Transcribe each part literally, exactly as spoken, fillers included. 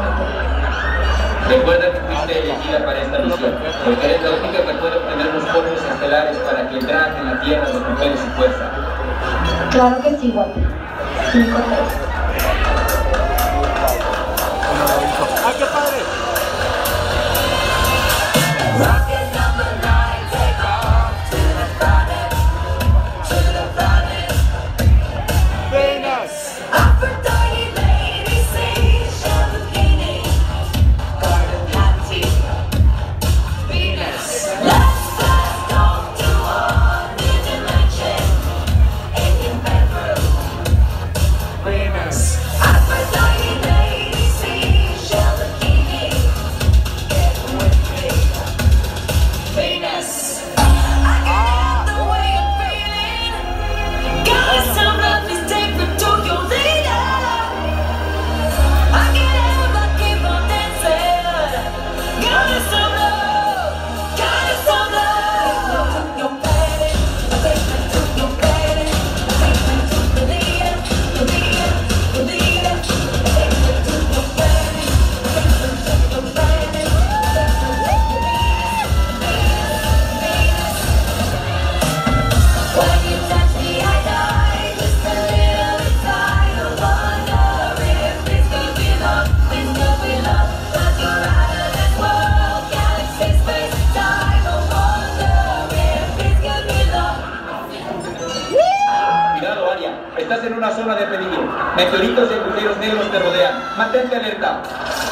Recuerda que fuiste elegida para esta misión, porque eres la única que puede obtener los polvos estelares para que el drag en la Tierra recupere su fuerza. Claro que sí, guapo. Cinco tres. ¡Ah, qué padre! Estás en una zona de peligro. Meteoritos y agujeros negros te rodean. Mantente alerta.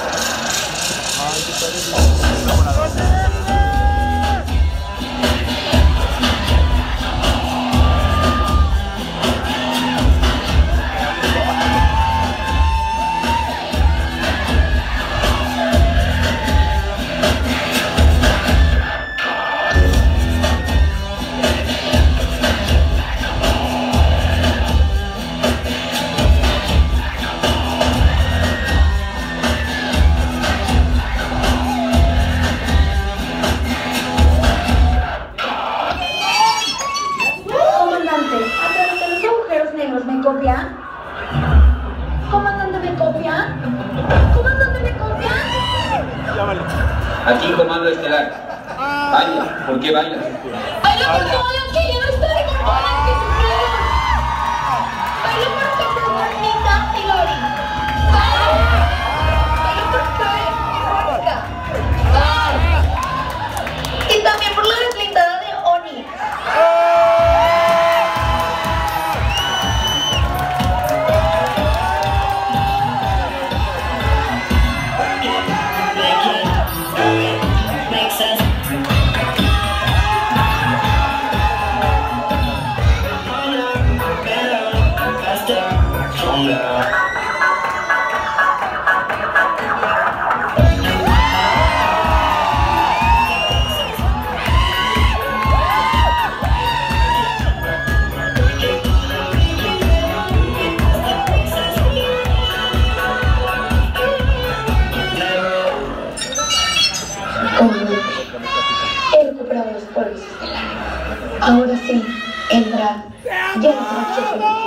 ¿Me copia? ¿Comandante me copia? ¿Comandante me copia? Ya vale. Aquí, comando estelar. Baila, ¿por qué bailas? ¡Baila porque voy aquí! ¡Ya no estoy con todas que sufrieron! ¡Baila porque por Juanita y Lori! ¡Baila! ¡Baila porque soy Mónica! ¡Baila! Y también por la deslindada de Oni. He recuperado los polvos estelares. Ahora sí, el drag ya no se